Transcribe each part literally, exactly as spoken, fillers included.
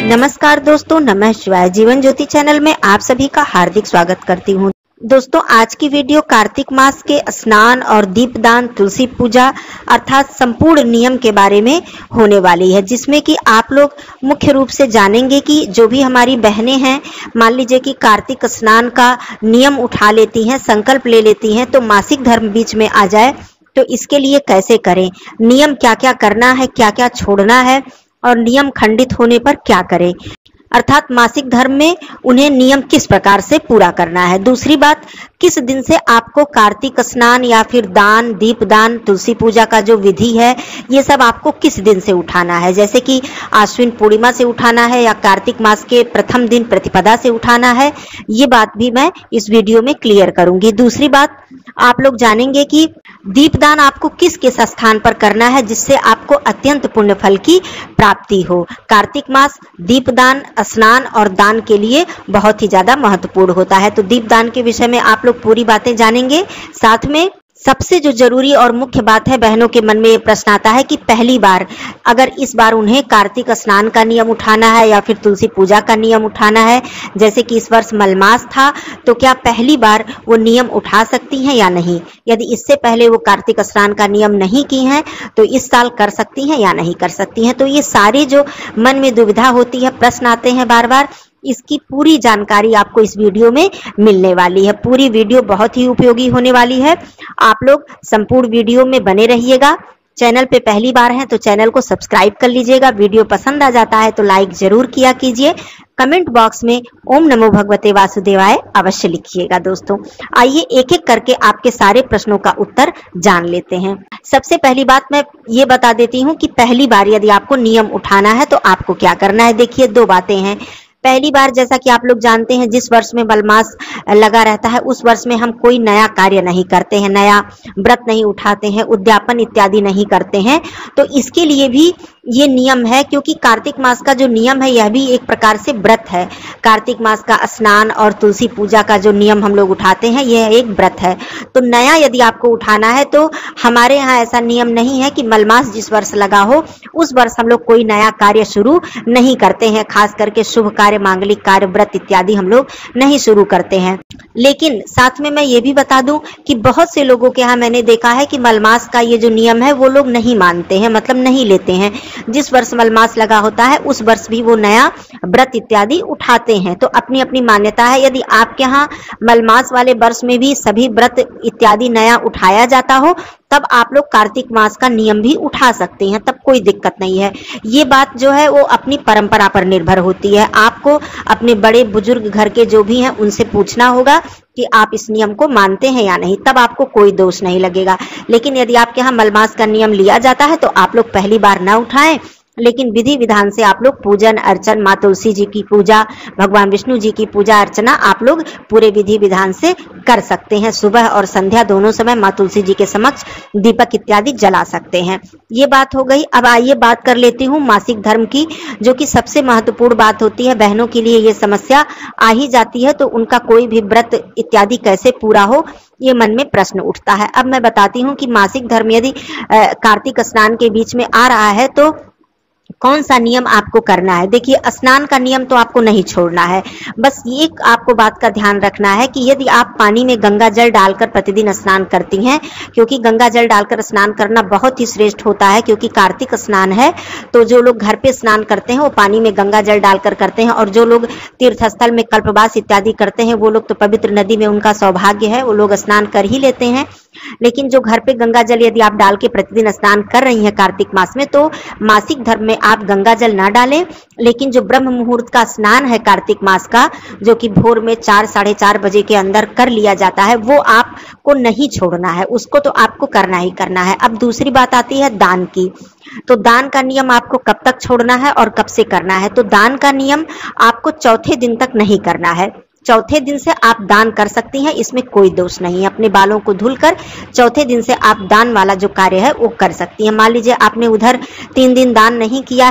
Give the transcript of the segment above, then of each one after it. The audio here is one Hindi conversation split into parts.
नमस्कार दोस्तों, नमः शिवाय। जीवन ज्योति चैनल में आप सभी का हार्दिक स्वागत करती हूँ। दोस्तों, आज की वीडियो कार्तिक मास के स्नान और दीपदान, तुलसी पूजा अर्थात संपूर्ण नियम के बारे में होने वाली है, जिसमें कि आप लोग मुख्य रूप से जानेंगे कि जो भी हमारी बहनें हैं, मान लीजिए कि कार्तिक स्नान का नियम उठा लेती हैं, संकल्प ले लेती हैं, तो मासिक धर्म बीच में आ जाए तो इसके लिए कैसे करें, नियम क्या क्या करना है, क्या क्या छोड़ना है और नियम खंडित होने पर क्या करें, अर्थात मासिक धर्म में उन्हें नियम किस प्रकार से पूरा करना है। दूसरी बात, किस दिन से आपको कार्तिक स्नान या फिर दान, दीपदान, तुलसी पूजा का जो विधि है, ये सब आपको किस दिन से उठाना है, जैसे कि आश्विन पूर्णिमा से उठाना है या कार्तिक मास के प्रथम दिन प्रतिपदा से उठाना है, ये बात भी मैं इस वीडियो में क्लियर करूंगी। दूसरी बात, आप लोग जानेंगे कि दीपदान आपको किस किस स्थान पर करना है जिससे आपको अत्यंत पुण्य फल की प्राप्ति हो। कार्तिक मास दीपदान, स्नान और दान के लिए बहुत ही ज्यादा महत्वपूर्ण होता है, तो दीपदान के विषय में आप लोग पूरी बातें जानेंगे। साथ में सबसे जो जरूरी और मुख्य बात है, बहनों के मन में ये प्रश्न आता है कि पहली बार अगर इस बार उन्हें कार्तिक स्नान का नियम उठाना है या फिर तुलसी पूजा का नियम उठाना है, जैसे कि इस वर्ष मलमास था, तो क्या पहली बार वो नियम उठा सकती हैं या नहीं। यदि इससे पहले वो कार्तिक स्नान का नियम नहीं की हैं तो इस साल कर सकती हैं या नहीं कर सकती हैं। तो ये सारे जो मन में दुविधा होती है, प्रश्न आते हैं बार बार, इसकी पूरी जानकारी आपको इस वीडियो में मिलने वाली है। पूरी वीडियो बहुत ही उपयोगी होने वाली है, आप लोग संपूर्ण वीडियो में बने रहिएगा। चैनल पे पहली बार हैं तो चैनल को सब्सक्राइब कर लीजिएगा। वीडियो पसंद आ जाता है तो लाइक जरूर किया कीजिए। कमेंट बॉक्स में ओम नमो भगवते वासुदेवाय अवश्य लिखिएगा। दोस्तों, आइए एक एक करके आपके सारे प्रश्नों का उत्तर जान लेते हैं। सबसे पहली बात मैं ये बता देती हूँ कि पहली बार यदि आपको नियम उठाना है तो आपको क्या करना है। देखिए, दो बातें हैं। पहली बार, जैसा कि आप लोग जानते हैं, जिस वर्ष में मलमास लगा रहता है उस वर्ष में हम कोई नया कार्य नहीं करते हैं, नया व्रत नहीं उठाते हैं, उद्यापन इत्यादि नहीं करते हैं। तो इसके लिए भी ये नियम है, क्योंकि कार्तिक मास का जो नियम है यह भी एक प्रकार से व्रत है। कार्तिक मास का स्नान और तुलसी पूजा का जो नियम हम लोग उठाते हैं यह एक व्रत है। तो नया यदि आपको उठाना है तो हमारे यहाँ ऐसा नियम नहीं है कि मलमास जिस वर्ष लगा हो उस वर्ष हम लोग कोई नया कार्य शुरू नहीं करते हैं। खास करके शुभ कार्य, मांगलिक कार्य, व्रत इत्यादि हम लोग नहीं शुरू करते हैं। लेकिन साथ में मैं ये भी बता दूं कि बहुत से लोगों के यहाँ मैंने देखा है कि मलमास का ये जो नियम है वो लोग नहीं मानते हैं, मतलब नहीं लेते हैं। जिस वर्ष मलमास लगा होता है उस वर्ष भी वो नया व्रत इत्यादि उठाते हैं। तो अपनी अपनी मान्यता है। यदि आपके यहाँ मलमास वाले वर्ष में भी सभी व्रत इत्यादि नया उठाया जाता हो तब आप लोग कार्तिक मास का नियम भी उठा सकते हैं, तब कोई दिक्कत नहीं है। ये बात जो है वो अपनी परंपरा पर निर्भर होती है। आपको अपने बड़े बुजुर्ग घर के जो भी हैं उनसे पूछना होगा कि आप इस नियम को मानते हैं या नहीं, तब आपको कोई दोष नहीं लगेगा। लेकिन यदि आपके यहाँ मलमास का नियम लिया जाता है तो आप लोग पहली बार ना उठाएं, लेकिन विधि विधान से आप लोग पूजन अर्चन, माँ तुलसी जी की पूजा, भगवान विष्णु जी की पूजा अर्चना आप लोग पूरे विधि विधान से कर सकते हैं। सुबह और संध्या दोनों समय माँ तुलसी जी के समक्ष दीपक इत्यादि जला सकते हैं। ये बात हो गई। अब आइए बात कर लेती हूँ मासिक धर्म की, जो कि सबसे महत्वपूर्ण बात होती है। बहनों के लिए ये समस्या आ ही जाती है, तो उनका कोई भी व्रत इत्यादि कैसे पूरा हो, ये मन में प्रश्न उठता है। अब मैं बताती हूँ कि मासिक धर्म यदि कार्तिक स्नान के बीच में आ रहा है तो कौन सा नियम आपको करना है। देखिए, स्नान का नियम तो आपको नहीं छोड़ना है, बस ये आपको बात का ध्यान रखना है कि यदि आप पानी में गंगा जल डालकर प्रतिदिन स्नान करती हैं, क्योंकि गंगा जल डालकर स्नान करना बहुत ही श्रेष्ठ होता है, क्योंकि कार्तिक स्नान है, तो जो लोग घर पे स्नान करते हैं वो पानी में गंगा जल डालकर करते हैं, और जो लोग तीर्थस्थल में कल्पवास इत्यादि करते हैं वो लोग तो पवित्र नदी में उनका सौभाग्य है, वो लोग स्नान कर ही लेते हैं। लेकिन जो घर पे गंगा जल यदि आप डाल के प्रतिदिन स्नान कर रही हैं कार्तिक मास में, तो मासिक धर्म में आप गंगा जल ना डालें। लेकिन जो ब्रह्म मुहूर्त का स्नान है कार्तिक मास का, जो कि भोर में चार साढ़े चार बजे के अंदर कर लिया जाता है, वो आपको नहीं छोड़ना है, उसको तो आपको करना ही करना है। अब दूसरी बात आती है दान की। तो दान का नियम आपको कब तक छोड़ना है और कब से करना है। तो दान का नियम आपको चौथे दिन तक नहीं करना है। चौथे दिन से आप दान कर सकती हैं, इसमें कोई दोष नहीं है। अपने बालों को धुलकर चौथे दिन से आप दान वाला जो कार्य है वो कर सकती हैं। मान लीजिए आपने उधर तीन दिन दान नहीं किया है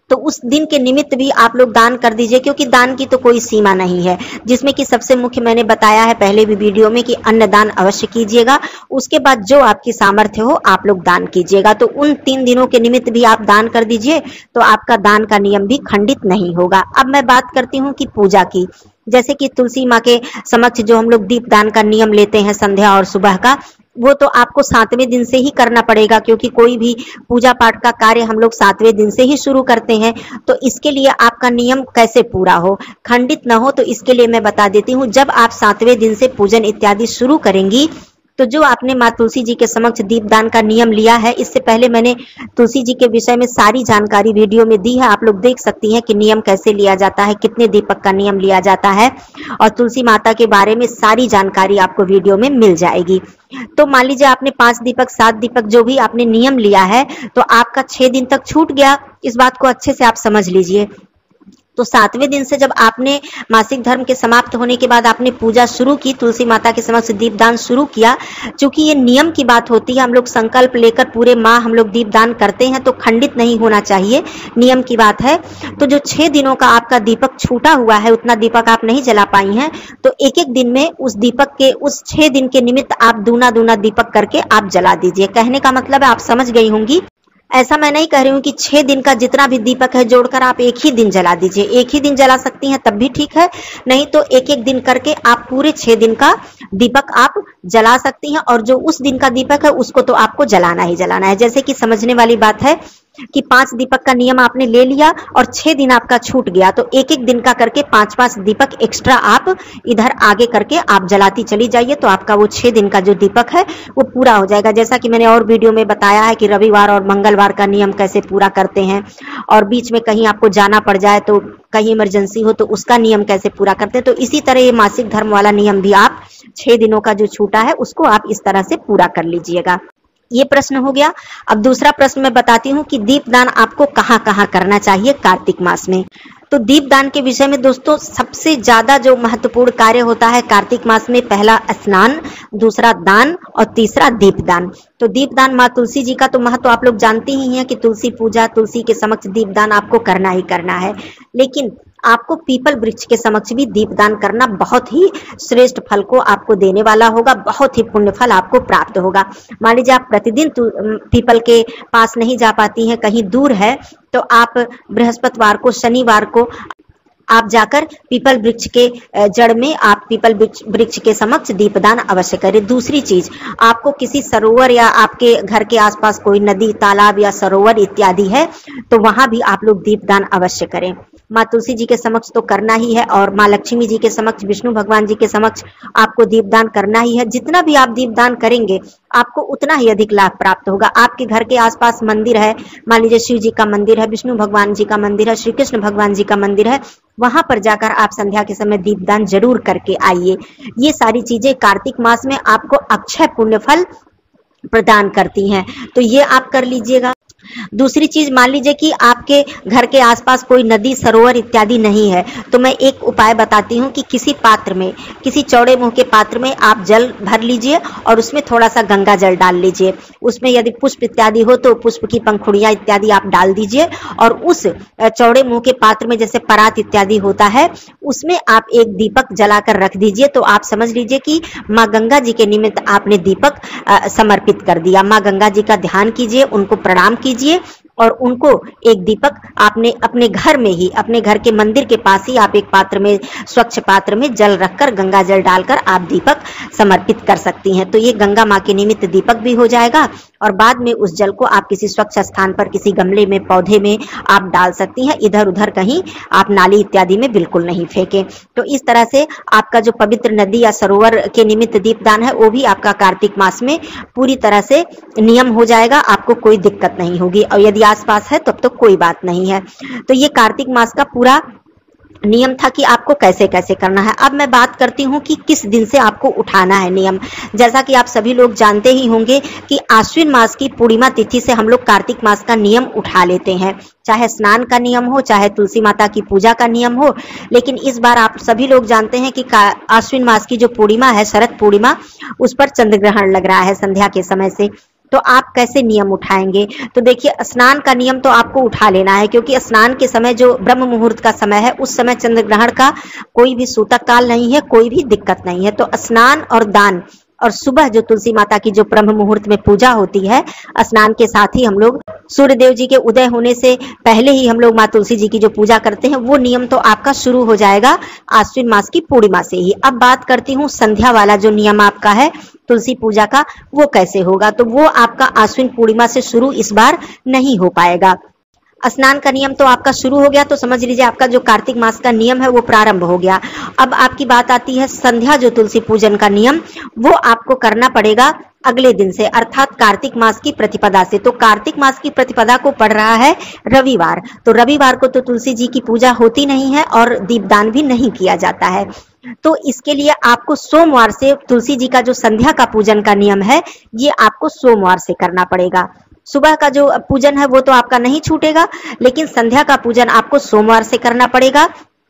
तो उस दिन के निमित्त भी आप लोग दान कर दीजिए, क्योंकि दान की तो कोई सीमा नहीं है, जिसमें कि सबसे मुख्य मैंने बताया है पहले भी वीडियो में कि अन्न दान अवश्य कीजिएगा। उसके बाद जो आपकी सामर्थ्य हो आप लोग दान कीजिएगा। तो उन तीन दिनों के निमित्त भी आप दान कर दीजिए, तो आपका दान का नियम भी खंडित नहीं होगा। अब मैं बात करती हूँ कि पूजा की, जैसे कि तुलसी माँ के समक्ष जो हम लोग दीप दान का नियम लेते हैं संध्या और सुबह का, वो तो आपको सातवें दिन से ही करना पड़ेगा, क्योंकि कोई भी पूजा पाठ का कार्य हम लोग सातवें दिन से ही शुरू करते हैं। तो इसके लिए आपका नियम कैसे पूरा हो, खंडित ना हो, तो इसके लिए मैं बता देती हूँ। जब आप सातवें दिन से पूजन इत्यादि शुरू करेंगी, तो जो आपने माँ तुलसी जी के समक्ष दीपदान का नियम लिया है, इससे पहले मैंने तुलसी जी के विषय में सारी जानकारी वीडियो में दी है, आप लोग देख सकती हैं कि नियम कैसे लिया जाता है, कितने दीपक का नियम लिया जाता है, और तुलसी माता के बारे में सारी जानकारी आपको वीडियो में मिल जाएगी। तो मान लीजिए आपने पांच दीपक, सात दीपक जो भी आपने नियम लिया है, तो आपका छह दिन तक छूट गया। इस बात को अच्छे से आप समझ लीजिए। तो सातवें दिन से जब आपने मासिक धर्म के समाप्त होने के बाद आपने पूजा शुरू की, तुलसी माता के समक्ष दीपदान शुरू किया, चूंकि ये नियम की बात होती है, हम लोग संकल्प लेकर पूरे माह हम लोग दीपदान करते हैं, तो खंडित नहीं होना चाहिए, नियम की बात है। तो जो छह दिनों का आपका दीपक छूटा हुआ है, उतना दीपक आप नहीं जला पाई हैं, तो एक एक दिन में उस दीपक के, उस छह दिन के निमित्त आप दूना दूना दीपक करके आप जला दीजिए। कहने का मतलब है, आप समझ गई होंगी। ऐसा मैं नहीं कह रही हूँ कि छह दिन का जितना भी दीपक है जोड़कर आप एक ही दिन जला दीजिए। एक ही दिन जला सकती हैं तब भी ठीक है, नहीं तो एक एक दिन करके आप पूरे छह दिन का दीपक आप जला सकती हैं। और जो उस दिन का दीपक है उसको तो आपको जलाना ही जलाना है। जैसे कि समझने वाली बात है कि पांच दीपक का नियम आपने ले लिया और छह दिन आपका छूट गया, तो एक एक दिन का करके पांच पांच दीपक एक्स्ट्रा आप इधर आगे करके आप जलाती चली जाइए, तो आपका वो छह दिन का जो दीपक है वो पूरा हो जाएगा। जैसा कि मैंने और वीडियो में बताया है कि रविवार और मंगलवार का नियम कैसे पूरा करते हैं, और बीच में कहीं आपको जाना पड़ जाए, तो कहीं इमरजेंसी हो तो उसका नियम कैसे पूरा करते हैं। तो इसी तरह ये मासिक धर्म वाला नियम भी आप छह दिनों का जो छूटा है उसको आप इस तरह से पूरा कर लीजिएगा। ये प्रश्न हो गया। अब दूसरा प्रश्न मैं बताती हूँ कि दीपदान आपको कहाँ कहाँ करना चाहिए कार्तिक मास में। तो दीपदान के विषय में दोस्तों सबसे ज्यादा जो महत्वपूर्ण कार्य होता है कार्तिक मास में, पहला स्नान, दूसरा दान और तीसरा दीपदान। तो दीपदान माँ तुलसी जी का तो महत्व आप लोग जानते ही हैं कि तुलसी पूजा, तुलसी के समक्ष दीपदान आपको करना ही करना है, लेकिन आपको पीपल वृक्ष के समक्ष भी दीपदान करना बहुत ही श्रेष्ठ फल को आपको देने वाला होगा, बहुत ही पुण्य फल आपको प्राप्त होगा। मान लीजिए आप प्रतिदिन पीपल के पास नहीं जा पाती हैं, कहीं दूर है, तो आप बृहस्पतिवार को, शनिवार को आप जाकर पीपल वृक्ष के जड़ में आप पीपल वृक्ष के समक्ष दीपदान अवश्य करें। दूसरी चीज, आपको किसी सरोवर या आपके घर के आसपास कोई नदी, तालाब या सरोवर इत्यादि है, तो वहां भी आप लोग दीपदान अवश्य करें। माँ तुलसी जी के समक्ष तो करना ही है, और माँ लक्ष्मी जी के समक्ष, विष्णु भगवान जी के समक्ष आपको दीपदान करना ही है। जितना भी आप दीपदान करेंगे आपको उतना ही अधिक लाभ प्राप्त होगा। आपके घर के आसपास मंदिर है, मान लीजिए शिव जी का मंदिर है, विष्णु भगवान जी का मंदिर है, श्री कृष्ण भगवान जी का मंदिर है, वहां पर जाकर आप संध्या के समय दीपदान जरूर करके आइए। ये सारी चीजें कार्तिक मास में आपको अक्षय पुण्य फल प्रदान करती हैं, तो ये आप कर लीजिएगा। दूसरी चीज, मान लीजिए कि आपके घर के आसपास कोई नदी, सरोवर इत्यादि नहीं है, तो मैं एक उपाय बताती हूँ कि किसी पात्र में, किसी चौड़े मुंह के पात्र में आप जल भर लीजिए और उसमें थोड़ा सा गंगा जल डाल लीजिए। उसमें यदि पुष्प इत्यादि हो तो पुष्प की पंखुड़ियां इत्यादि आप डाल दीजिए, और उस चौड़े मुंह के पात्र में जैसे परात इत्यादि होता है उसमें आप एक दीपक जलाकर रख दीजिए। तो आप समझ लीजिए कि माँ गंगा जी के निमित्त आपने दीपक समर्पित कर दिया। माँ गंगा जी का ध्यान कीजिए, उनको प्रणाम कीजिए, और उनको एक दीपक आपने अपने घर में ही, अपने घर के मंदिर के पास ही आप एक पात्र में, स्वच्छ पात्र में जल रखकर, गंगा जल डालकर आप दीपक समर्पित कर सकती हैं। तो ये गंगा माँ के निमित्त दीपक भी हो जाएगा, और बाद में उस जल को आप किसी स्वच्छ स्थान पर, किसी गमले में, पौधे में आप डाल सकती हैं। इधर उधर कहीं आप नाली इत्यादि में बिल्कुल नहीं फेंकें। तो इस तरह से आपका जो पवित्र नदी या सरोवर के निमित्त दीपदान है वो भी आपका कार्तिक मास में पूरी तरह से नियम हो जाएगा, आपको कोई दिक्कत नहीं होगी। और यदि आसपास है तब तो कोई बात नहीं है। तो ये कार्तिक मास का पूरा नियम था कि आपको कैसे कैसे करना है। अब मैं बात करती हूँ कि किस दिन से आपको उठाना है नियम। जैसा कि आप सभी लोग जानते ही होंगे कि आश्विन मास की पूर्णिमा तिथि से हम लोग कार्तिक मास का नियम उठा लेते हैं, चाहे स्नान का नियम हो, चाहे तुलसी माता की पूजा का नियम हो। लेकिन इस बार आप सभी लोग जानते हैं कि आश्विन मास की जो पूर्णिमा है, शरद पूर्णिमा, उस पर चंद्र ग्रहण लग रहा है संध्या के समय से। तो आप कैसे नियम उठाएंगे? तो देखिए, स्नान का नियम तो आपको उठा लेना है, क्योंकि स्नान के समय जो ब्रह्म मुहूर्त का समय है, उस समय चंद्र ग्रहण का कोई भी सूतक काल नहीं है, कोई भी दिक्कत नहीं है। तो स्नान और दान और सुबह जो तुलसी माता की जो ब्रह्म मुहूर्त में पूजा होती है, स्नान के साथ ही हम लोग सूर्य देव जी के उदय होने से पहले ही हम लोग माँ तुलसी जी की जो पूजा करते हैं, वो नियम तो आपका शुरू हो जाएगा आश्विन मास की पूर्णिमा से ही। अब बात करती हूँ संध्या वाला जो नियम आपका है तुलसी पूजा का, वो कैसे होगा? तो वो आपका आश्विन पूर्णिमा से शुरू इस बार नहीं हो पाएगा। स्नान का नियम तो आपका शुरू हो गया, तो समझ लीजिए आपका जो कार्तिक मास का नियम है वो प्रारंभ हो गया। अब आपकी बात आती है संध्या जो तुलसी पूजन का नियम, वो आपको करना पड़ेगा अगले दिन से, अर्थात कार्तिक मास की प्रतिपदा से। तो कार्तिक मास की प्रतिपदा को पड़ रहा है रविवार, तो रविवार को तो तुलसी जी की पूजा होती नहीं है और दीपदान भी नहीं किया जाता है। तो इसके लिए आपको सोमवार से तुलसी जी का जो संध्या का पूजन का नियम है, ये आपको सोमवार से करना पड़ेगा। सुबह का जो पूजन है वो तो आपका नहीं छूटेगा, लेकिन संध्या का पूजन आपको सोमवार से करना पड़ेगा।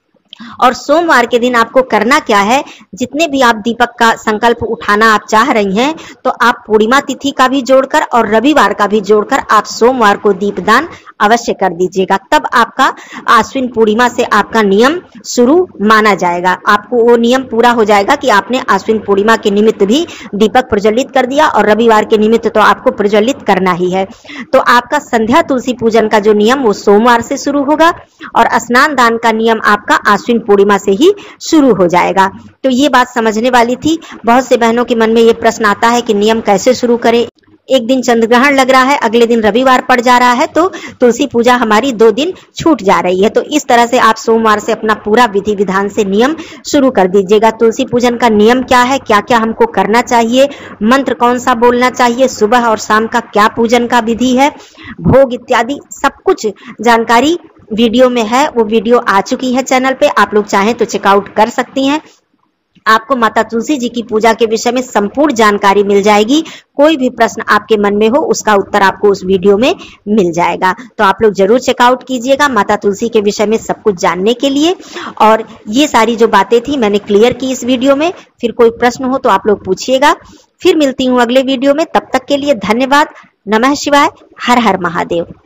और सोमवार के दिन आपको करना क्या है, जितने भी आप दीपक का संकल्प उठाना आप चाह रही हैं, तो आप पूर्णिमा तिथि का भी जोड़कर और रविवार का भी जोड़कर आप सोमवार को दीपदान अवश्य कर दीजिएगा। तब आपका आश्विन पूर्णिमा से आपका नियम शुरू माना जाएगा। आपको वो नियम पूरा हो जाएगा कि आपने आश्विन पूर्णिमा के निमित्त भी दीपक प्रज्वलित कर दिया और रविवार के निमित्त तो आपको प्रज्वलित करना ही है। तो आपका संध्या तुलसी पूजन का जो नियम वो सोमवार से शुरू होगा और स्नान दान का नियम आपका आश्विन पूर्णिमा से ही शुरू हो जाएगा। तो ये बात समझने वाली थी। बहुत से बहनों के मन में ये प्रश्न आता है कि नियम कैसे शुरू करें, एक दिन चंद्र ग्रहण लग रहा है, अगले दिन रविवार पड़ जा रहा है, तो तुलसी पूजा हमारी दो दिन छूट जा रही है। तो इस तरह से आप सोमवार से अपना पूरा विधि विधान से नियम शुरू कर दीजिएगा। तुलसी पूजन का नियम क्या है, क्या क्या हमको करना चाहिए, मंत्र कौन सा बोलना चाहिए, सुबह और शाम का क्या पूजन का विधि है, भोग इत्यादि सब कुछ जानकारी वीडियो में है। वो वीडियो आ चुकी है चैनल पे, आप लोग चाहें तो चेकआउट कर सकती हैं। आपको माता तुलसी जी की पूजा के विषय में संपूर्ण जानकारी मिल जाएगी। कोई भी प्रश्न आपके मन में हो उसका उत्तर आपको उस वीडियो में मिल जाएगा। तो आप लोग जरूर चेकआउट कीजिएगा माता तुलसी के विषय में सब कुछ जानने के लिए। और ये सारी जो बातें थी मैंने क्लियर की इस वीडियो में। फिर कोई प्रश्न हो तो आप लोग पूछिएगा। फिर मिलती हूँ अगले वीडियो में, तब तक के लिए धन्यवाद। नमः शिवाय, हर हर महादेव।